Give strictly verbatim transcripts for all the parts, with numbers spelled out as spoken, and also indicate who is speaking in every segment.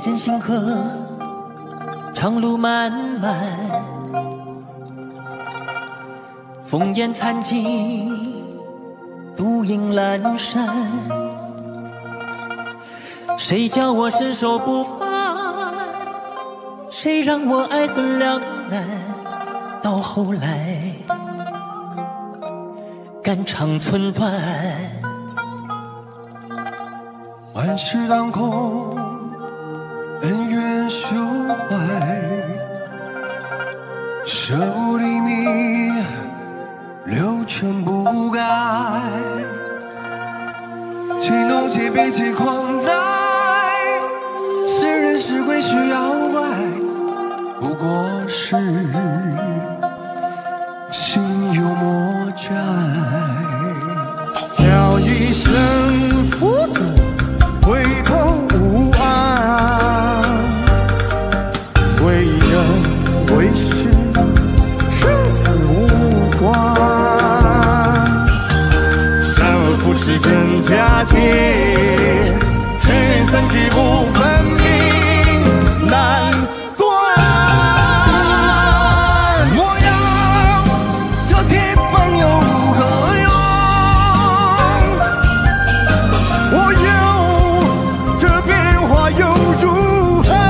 Speaker 1: 间星河，长路漫漫，烽烟残尽，独影阑珊。谁叫我身手不凡？谁让我爱恨两难？到后来，肝肠寸断。
Speaker 2: 万事当空，恩怨休怀，舍不离命，六尘不改。情浓且悲且狂哉，是人是鬼是妖怪，不过是心有魔债。
Speaker 3: 叫一声佛祖，回头无岸，为人为事，生死无关。善恶不是真假界，尘缘三界不分明，难断。
Speaker 2: 我要这铁棒又如何用？
Speaker 3: 我有这变化又如何？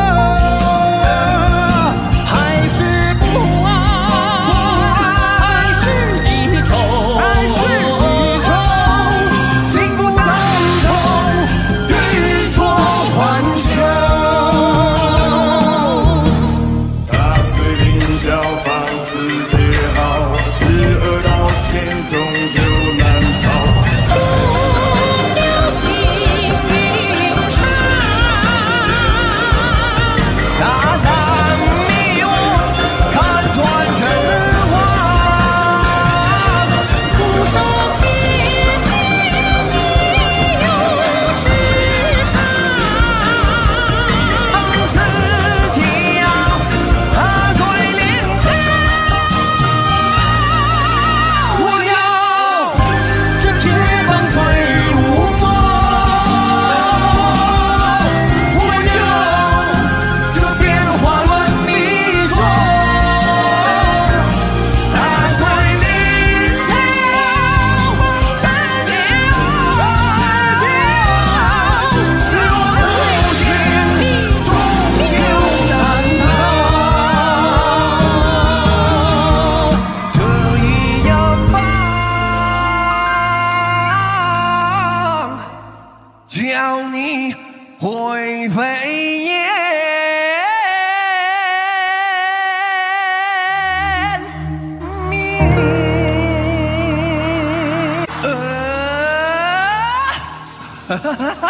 Speaker 1: 还是不爱，还是一愁，
Speaker 3: 还是一愁，
Speaker 2: 心不当头，欲说还休。
Speaker 3: 大水凌霄，放肆皆好，十恶道险，终究难逃。
Speaker 2: 大山迷雾，看穿真话。
Speaker 1: 不受气，你又是他。
Speaker 2: 四季啊，踏碎凌霄。我要这铁棒最无风，我要这变化乱迷踪。踏碎凌霄，世界啊，是我无情，终究难逃。这一样棒，叫你灰飞烟灭。呃哈哈哈。